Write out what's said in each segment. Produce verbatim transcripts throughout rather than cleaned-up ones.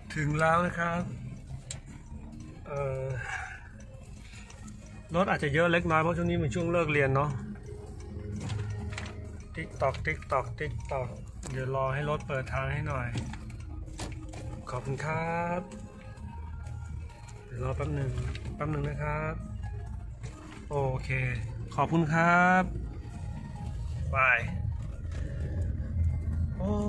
ถึงแล้วนะครับรถอาจจะเยอะเล็กน้อยเพราะช่วงนี้เป็นช่วงเลิกเรียนเนาะติ๊กตอกติ๊กตอกติ๊กตอกเดี๋ยวรอให้รถเปิดทางให้หน่อยขอบคุณครับเดี๋ยวรอแป๊บหนึ่งแป๊บหนึ่งนะครับโอเคขอบคุณครับบายโอ้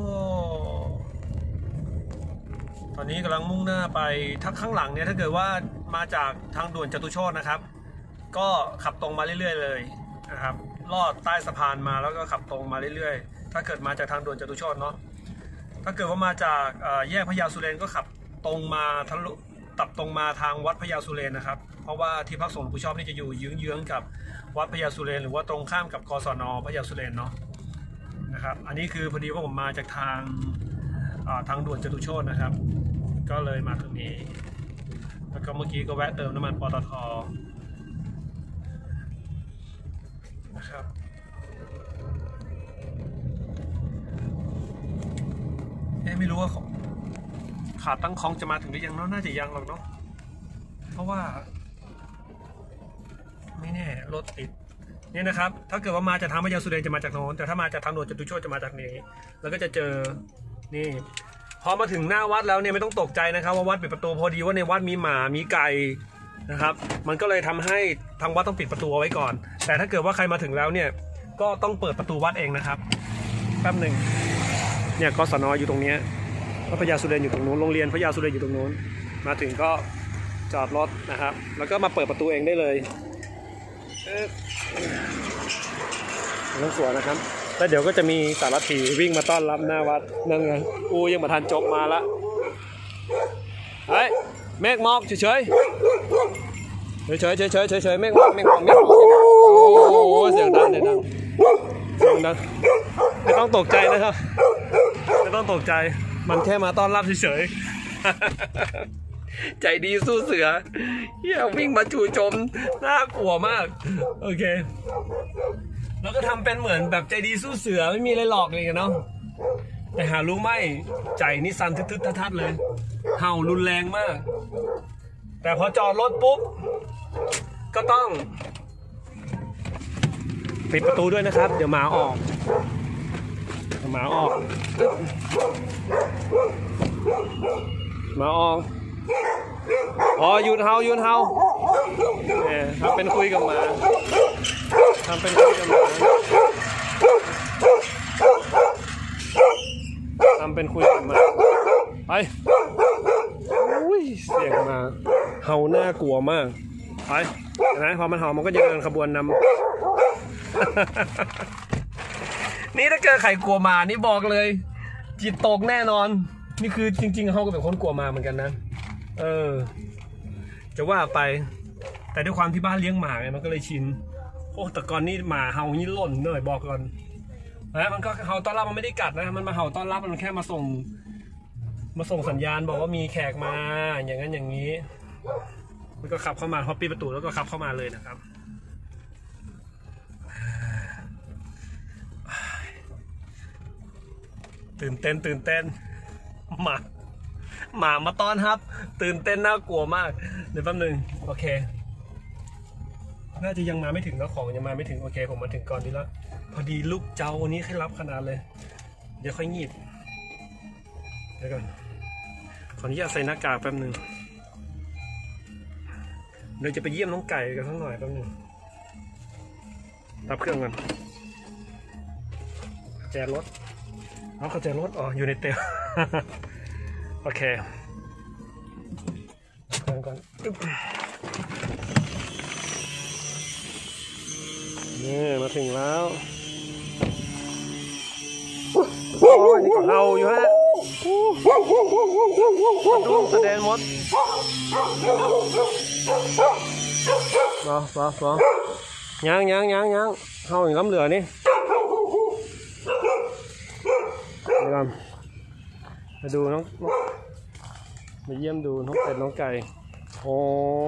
ตอนนี้กำลังมุ่งหน้าไปทักข้างหลังเนี่ยถ้าเกิดว่ามาจากทางด่วนจตุโชตินะครับก็ขับตรงมาเรื่อยๆเลยนะครับลอดใต้สะพานมาแล้วก็ขับตรงมาเรื่อยๆถ้าเกิดมาจากทางด่วนจตุโชติเนาะถ้าเกิดว่ามาจากแยกพญาสุเรนก็ขับตรงมาทะลุตับตรงมาทางวัดพญาสุเรนนะครับเพราะว่าที่พักสงฆ์ผู้ชอบนี่จะอยู่เยื้องๆกับวัดพญาสุเรนหรือว่าตรงข้ามกับกศน.พญาสุเรนเนาะนะครับอันนี้คือพอดีว่าผมมาจากทางทางด่วนจตุโชตินะครับก็เลยมาตรงนี้แล้วก็เมื่อกี้ก็แวะเติมน้ำมันปตท.นะครับเอ๊ะไม่รู้ว่าขาตั้งคล้องจะมาถึงหรือยังเนาะน่าจะยังหรอกเนาะเพราะว่าไม่แน่รถติดนี่นะครับถ้าเกิดว่ามาจากทางพญาสุเรนจะมาจากโน้นแต่ถ้ามาจากทางด่วนจตุโชติจะมาจากนี้แล้วก็จะเจอนี่พอมาถึงหน้าวัดแล้วเนี่ยไม่ต้องตกใจนะครับว่าวัดปิดประตูพอดีว่าในวัดมีหมามีไก่นะครับมันก็เลยทำให้ทางวัดต้องปิดประตูเอาไว้ก่อนแต่ถ้าเกิดว่าใครมาถึงแล้วเนี่ยก็ต้องเปิดประตูวัดเองนะครับแป๊บหนึ่งเนี่ยกศน.อยู่ตรงนี้วัดพญาสุเรนอยู่ตรงนู้นโรงเรียนพญาสุเรนอยู่ตรงนู้นมาถึงก็จอดรถนะครับแล้วก็มาเปิดประตูเองได้เลยต้องสวยนะครับแล้วเดี๋ยวก็จะมีสารถีวิ่งมาต้อนรับหน้าวัดนั่นไงอูยังมาทันจบมาละเฮ้ยเมฆหมอกเฉยเฉยเฉยเฉยเฉยเฉยเฉยเมฆหมอกเมฆหมอกเมฆหมอกโอ้โหเสียงดังเสียงดังเสียงดังไม่ต้องตกใจนะครับไม่ต้องตกใจมันแค่มาต้อนรับเฉยใจดีสู้เสือเฮียวิ่งมาจู่โจมน่ากลัวมากโอเคแล้วก็ทำเป็นเหมือนแบบใจดีสู้เสือไม่มีอะไรหลอกเลยกันเนาะแต่หารู้ไหมใจนี่สั่นทึดๆทัดๆเลยเห่ารุนแรงมากแต่พอจอดรถปุ๊บก็ต้องปิดประตูด้วยนะครับเดี๋ยวหมาออกหมาออกหมาออกอ๋อหยุดเห่าหยุดเห่าเนี่ยทำเป็นคุยกับหมาทำเป็นคุยกับหมาทำเป็นคุยกับหมาไปอุ้ยเสียงมาเห่าน่ากลัวมากไปนะพอมันเห่ามันก็จะเดินขบวนนำ นี่ถ้าเกิดใครกลัวมานี่บอกเลยจิตตกแน่นอนนี่คือจริงๆเขาก็เป็นคนกลัวมาเหมือนกันนะเออจะว่าไปแต่ด้วยความที่บ้านเลี้ยงหมาไงมันก็เลยชินโอ้แต่ก่อนนี่หมาเห่านี่หล่นเหนื่อยบอกก่อนนะมันก็เห่าต้อนรับมันไม่ได้กัดนะมันมาเห่าต้อนรับมันแค่มาส่งมาส่งสัญญาณบอกว่ามีแขกมาอย่างนั้นอย่างนี้มันก็ขับเข้ามาพอปิดประตูแล้วก็ขับเข้ามาเลยนะครับตื่นเต้นตื่นเต้นหมาหมามาต้อนรับตื่นเต้นน่ากลัวมากเดี๋ยวแป๊บนึงโอเคน่าจะยังมาไม่ถึงแล้วของยังมาไม่ถึงโอเคผมมาถึงก่อนดีแล้วพอดีลูกเจ้าวันนี้ให้รับขนาดเลยเดี๋ยวค่อยงีบเดี๋ยวก่อนขออนุญาตใส่หน้ากากแป๊บนึงเดี๋ยวจะไปเยี่ยมน้องไก่กันสักหน่อยแป๊บนึงรับเครื่องกันแจรถเอาเขาแจรถอ๋ออยู่ในเตล โอเคก่อนก่อนนี่มาถึงแล้วโอ้ยนี่ก็เห่าอยู่ฮะดูแสดงมดรอรอรอยังยังยังยังเห่าอย่างล้ำเหลือนี่เดี๋ยวมาดูน้องมาเยี่ยมดูน้องเป็ดน้องไก่โอ้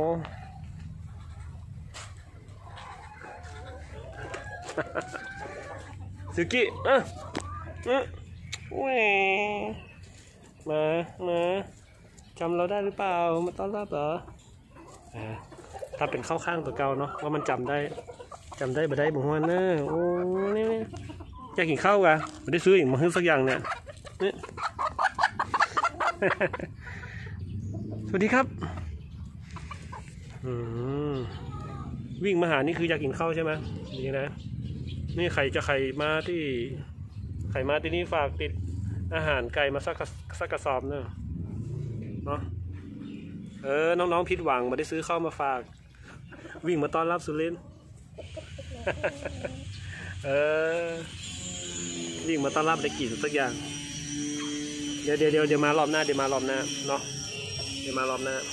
ซึกิอ่ะอือมามาจำเราได้หรือเปล่ามาต้อนรับเหรอถ้าเป็นเข้าข้างตัวเก่าเนาะว่ามันจำได้จำได้บ่ได้บุ๋มวันเนอร์โอ้นี่อยากกินข้าวกะไม่ได้ซื้ออีกมาซื้อสักอย่างเนี่ยนี่สวัสดีครับวิ่งมาหานี่คืออยากกินข้าวใช่ไหมดีนะนี่ใครจะใครมาที่ใครมาที่นี่ฝากติดอาหารไก่มาสักสักกระสอบเนอะเนาะเออน้องๆผิดหวังมาได้ซื้อข้าวมาฝากวิ่งมาต้อนรับสุรินทร์เออวิ่งมาต้อนรับได้กี่สักอย่างเดี๋ยวเดี๋ยวเดี๋ยวเดี๋ยวมารอบหน้าเดี๋ยวมารอบหน้าเนาะเดี๋ยวมารอบหน้า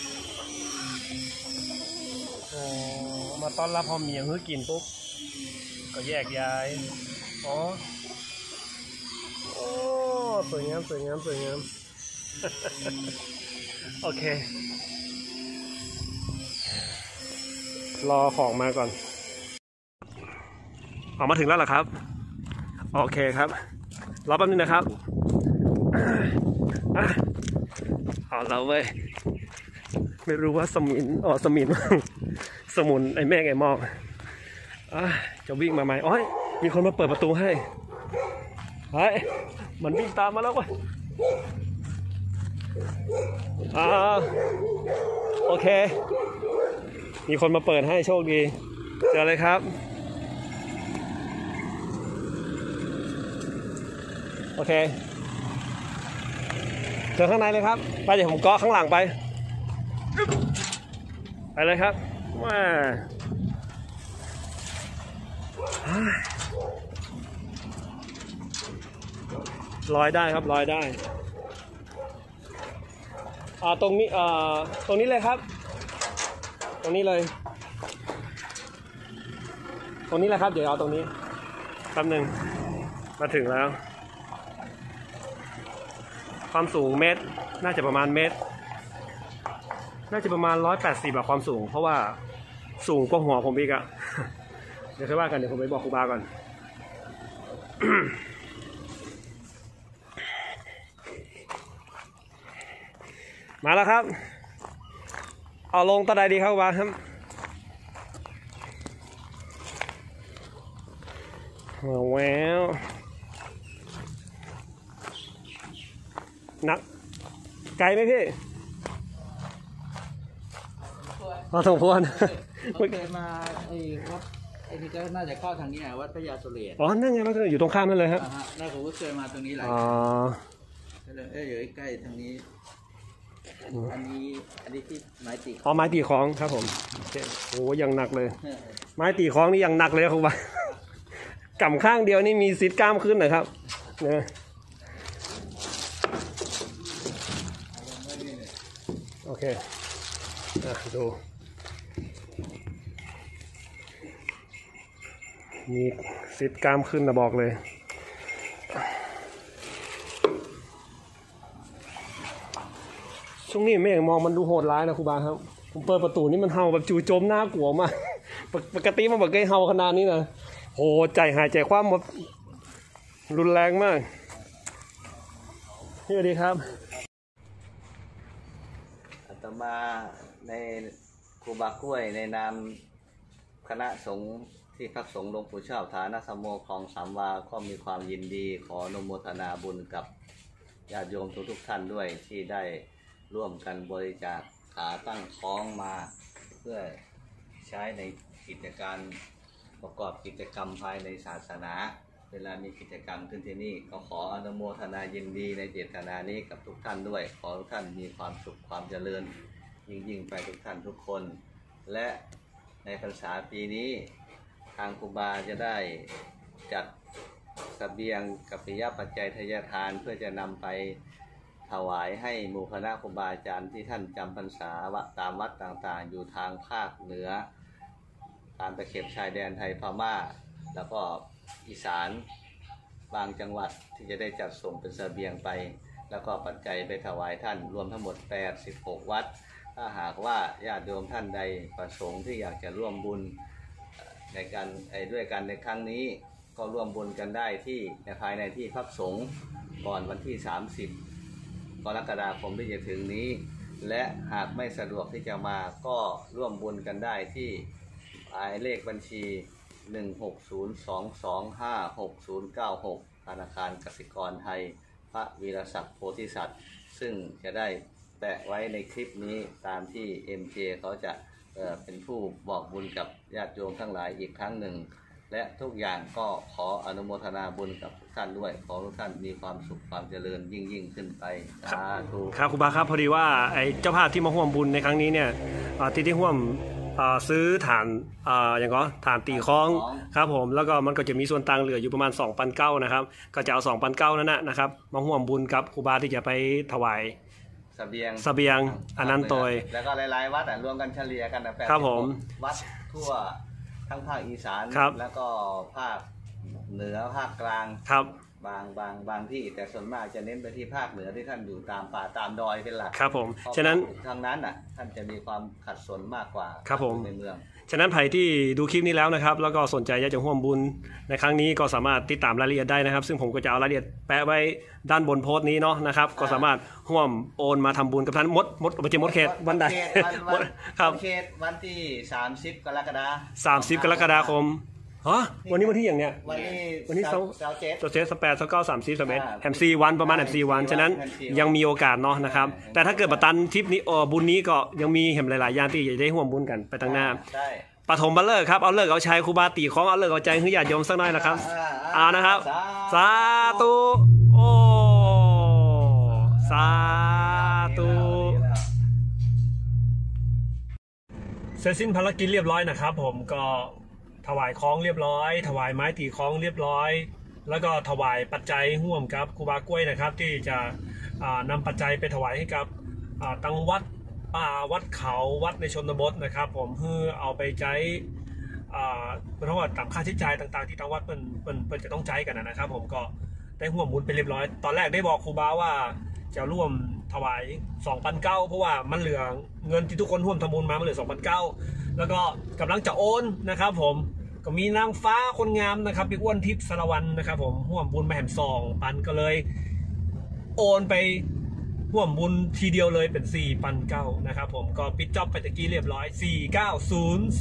อ๋อมาต้อนรับพอมีอย่างเฮือกินปุ๊บก็แยกย้ายอ๋อโอ้สวยงามสวยงามสวยงามโอเครอของมาก่อนออกมาถึงแล้วเหรอครับโอเคครับรอแป๊บนึงนะครับเอาเราเว้ยไม่รู้ว่าสมินอ๋อสมินสมุนไอ้แม่ไอ้มองจะวิ่งมาไหมอ๋อมีคนมาเปิดประตูให้เฮ้ยมันวิ่งตามมาแล้วเว้ยอ่าโอเคมีคนมาเปิดให้โชคดีเจอเลยครับโอเคเจอข้างในเลยครับไปเดี๋ยวผมเกาะข้างหลังไปไปเลยครับว้าลอยได้ครับลอยได้อ่าตรงนี้อ่าตรงนี้เลยครับตรงนี้เลยตรงนี้แหละครับเดี๋ยวเอาตรงนี้แป๊บหนึ่งมาถึงแล้วความสูงเมตรน่าจะประมาณเมตรน่าจะประมาณร้อยแปดสิบแบบความสูงเพราะว่าสูงกว่าหัวผมอีกอะเดี๋ยวค่อยว่ากันเดี๋ยวผมไปบอกครูบาก่อนมาแล้วครับเอาลงตะไดดีครับครูบาครับแหววนักไกลไหมพี่เราสมควรเคยมาไอ้วัดไอ้นี่ก็น่าจะเข้าทางนี้นะวัดพระยาสุเรศอ๋อนั่นไงมันอยู่ตรงข้ามนั่นเลยครับน่าผมก็เคยมาตรงนี้หลายอ๋อเอ้ยอยู่ใกล้ทางนี้อันนี้อันนี้ที่ไม้ตีอ๋อไม้ตีคล้องครับผมโอ้ยังหนักเลยไม้ตีคล้องนี่ยังหนักเลยครับว่ากำข้างเดียวนี่มีซิดกล้ามขึ้นหน่อยครับเนี่ยโอเคอ่ะดูมีซิดกล้ามขึ้นนะบอกเลยช่วงนี้แม่งมองมันดูโหดร้ายนะครูบาครับผมเปิดประตูนี่มันเห่าแบบจู่โจมน่ากลัวมากปกติมันแบบเคยเห่าขนาดนี้นะโหใจหายใจคว่ำแบบรุนแรงมากสวัสดีครับอาตมาในครูบากล้วยในนามคณะสงฆ์ที่พักสงฆ์หลวงปู่ชอบฐานสมโภคลองสามวาก็มีความยินดีขออนุโมทนาบุญกับญาติโยมทุกๆท่านด้วยที่ได้ร่วมกันบริจาคขาตั้งคล้องมาเพื่อใช้ในกิจการประกอบกิจกรรมภายในศาสนาเวลามีกิจกรรมขึ้นที่นี่ก็ขออนุโมทนายินดีในเจตนานี้กับทุกท่านด้วยขอทุกท่านมีความสุขความเจริญยิ่งๆไปทุกท่านทุกคนและในพรรษาปีนี้ทางครูบาจะได้จัดเสบียงกัปปิยปัจจัยทายทานเพื่อจะนำไปถวายให้หมู่คณะครูบาอาจารย์ที่ท่านจำพรรษาตามวัดต่างๆอยู่ทางภาคเหนือตามตะเข็บชายแดนไทยพม่าแล้วก็อีสานบางจังหวัดที่จะได้จัดส่งเป็นเสบียงไปแล้วก็ปัจจัยไปถวายท่านรวมทั้งหมดแปดสิบหกวัดถ้าหากว่าญาติโยมท่านใดประสงค์ที่อยากจะร่วมบุญในการด้วยกันในครั้งนี้ก็ร่วมบุญกันได้ที่ภายในที่พักสงฆ์ก่อนวันที่สามสิบกรกฎาคมที่จะถึงนี้และหากไม่สะดวกที่จะมาก็ร่วมบุญกันได้ที่หมายเลขบัญชีหนึ่ง หก ศูนย์ สอง สอง ห้า หก ศูนย์ เก้า หกธนาคารกสิกรไทยพระวีรศักดิ์โพธิสัตว์ซึ่งจะได้แปะไว้ในคลิปนี้ตามที่ เอ็ม เจ เขาจะเอ่อเป็นผู้บอกบุญกับญาติโยมทั้งหลายอีกครั้งหนึ่งและทุกอย่างก็ขออนุโมทนาบุญกับทุกท่านด้วยขอทุกท่านมีความสุขความเจริญยิ่งยิ่งขึ้นไปสาธุครับครูบาครับพอดีว่าไอ้เจ้าภาพที่มาร่วมบุญในครั้งนี้เนี่ยอ่าที่ที่ร่วมอ่าซื้อฐานอ่าอย่างก็ฐานตีคล้องครับผมแล้วก็มันก็จะมีส่วนต่างเหลืออยู่ประมาณ สองพันเก้าร้อย นะครับก็จะเอา สองพันเก้าร้อย นั่นนะนะครับมาร่วมบุญกับครูบาที่จะไปถวายเสบียงเสบียงอันนั้นโดยแล้วก็หลายๆวัดรวมกันเฉลี่ยกันนะแปดครับผมวัดทั่วทั้งภาคอีสานครับแล้วก็ภาคเหนือภาคกลางครับบางบางบางที่แต่ส่วนมากจะเน้นไปที่ภาคเหนือที่ท่านอยู่ตามป่าตามดอยเป็นหลักครับผมเพราะฉะนั้นทางนั้นน่ะท่านจะมีความขัดสนมากกว่าครับผมในเมืองฉะนั้นใครที่ดูคลิปนี้แล้วนะครับแล้วก็สนใจอยากจะร่วมบุญในครั้งนี้ก็สามารถติดตามรายละเอียดได้นะครับซึ่งผมก็จะเอารายละเอียดแปะไว้ด้านบนโพสต์นี้เนาะนะครับก็สามารถร่วมโอนมาทำบุญกับท่านมดมดไม่ใช่มดเขตวันใดวันมวัดนครับวันเขตวันที่สามสิบกรกฎาคมสามสิบกรกฎาคมฮะวันนี้วันที่อย่างเนี้ยวันนี้วันนี้เสาเสาร์เจ็ดตัวเซสแปดสเก้าสามสิบสามเอ็ดอ่าแฮมซีวันประมาณแฮมซีวันฉะนั้นแฮมซียังมีโอกาสเนาะนะครับแต่ถ้าเกิดประตันทริปนี้เออบุญนี้ก็ยังมีเห็นหลายๆอย่างที่จะได้ร่วมบุญกันไปตั้งหน้าได้ปฐมบัลเลิกครับเอาเลิกเอาชัยครูบาตีของเอาเลิกเอาใจให้ญาติโยมสักหน่อยนะครับอ่าอ่านะครับสาสาธุโอ้สาธุเสร็จสิ้นภารกิจเรียบร้อยนะครับผมก็ถวายของเรียบร้อย ถวายไม้ตีของเรียบร้อย แล้วก็ถวายปัจจัยห่วมครับครูบากล้วยนะครับที่จะอ่านำปัจจัยไปถวายให้กับอ่าตังวัดป่าวัดเขาวัดในชนบทนะครับผมเพื่อเอาไปใช้อ่าเพราะว่าตามค่าใช้จ่ายต่างๆที่ทางวัดเปิ้นเปิ้นเปิ้นจะต้องใช้กันนะครับผมก็ได้ห่วมบุญไปเรียบร้อยตอนแรกได้บอกครูบาว่าจะร่วมถวาย สองพันเก้าร้อย เพราะว่ามันเหลือเงินที่ทุกคนร่วมทำบุญมามันเหลือ สองพันเก้าร้อย แล้วก็กำลังจะโอนนะครับผมก็มีนางฟ้าคนงามนะครับพี่อ้วนทิพย์สารวันนะครับผมร่วมบุญมาแห่มซองปันก็เลยโอนไปร่วมบุญทีเดียวเลยเป็น สี่พันเก้าร้อย นะครับผมก็ปิดจ็อบไปตะกี้เรียบร้อย สี่พันเก้าร้อย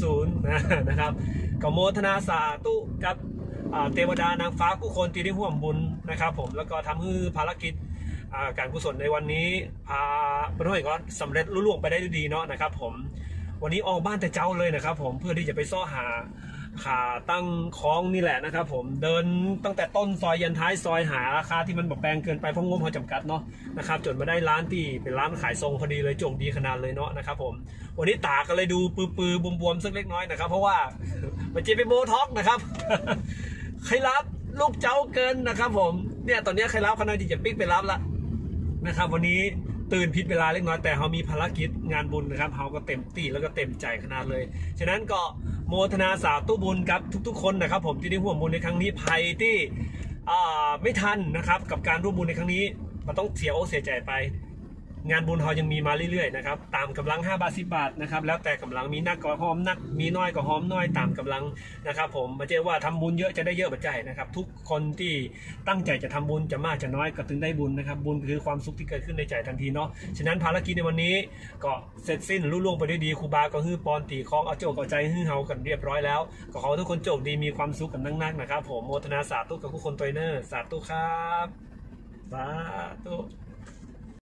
นะครับก็โมทนาสาธุกับเทวดานางฟ้ากู้คนที่ได้ร่วมบุญนะครับผมแล้วก็ทำให้ภารกิจการกุศลในวันนี้พาพระน้อยก็สำเร็จรุ่ล่วงไปได้ด้วยดีเนาะนะครับผมวันนี้ออกบ้านแต่เจ้าเลยนะครับผมเพื่อที่จะไปซ่อหาขาตั้งคล้องนี่แหละนะครับผมเดินตั้งแต่ต้นซอยยันท้ายซอยหาราคาที่มันแบบแพงเกินไปเพราะงบเขาจำกัดเนาะนะครับจนมาได้ร้านที่เป็นร้านขายทรงพอดีเลยโจงดีขนาดเลยเนาะนะครับผมวันนี้ตาก็เลยดูปื้อๆบวมๆสักเล็กน้อยนะครับเพราะว่ามันจะเป็นโบท็อกนะครับ ใครรับลูกเจ้าเกินนะครับผมเนี่ยตอนนี้ใครรับขนาดที่จะปิ๊กไปรับละนะครับวันนี้ตื่นผิดเวลาเล็กน้อยแต่เขามีภารกิจงานบุญนะครับเขาก็เต็มที่แล้วก็เต็มใจขนาดเลยฉะนั้นก็โมทนาสาธุบุญกับทุกๆคนนะครับผมที่ได้ร่วมบุญในครั้งนี้ภัยที่ไม่ทันนะครับกับการร่วมบุญในครั้งนี้มันต้องเสียอกเสียใจไปงานบุญเขายังมีมาเรื่อยๆนะครับตามกำลังห้าบาทสิบบาทนะครับแล้วแต่กำลังมีนักก็หอมนักมีน้อยก็หอมน้อยตามกำลังนะครับผมไม่ใช่ว่าทำบุญเยอะจะได้เยอะปัจจัยนะครับทุกคนที่ตั้งใจจะทำบุญจะมากจะน้อยก็ถึงได้บุญนะครับบุญคือความสุขที่เกิดขึ้นในใจทันทีเนาะฉะนั้นภารกิจในวันนี้ก็เสร็จสิ้นรุ่ล่วงไปด้วยดีครูบาก็ฮื้อปอนตีคล้องเอาโจกเอาใจฮื้อเฮากันเรียบร้อยแล้วก็ขอทุกคนโชคดีมีความสุขกันนักๆนะครับผมโมทนาสาธุกับทุกคนตัวเนอร์สาธุครับสาธุ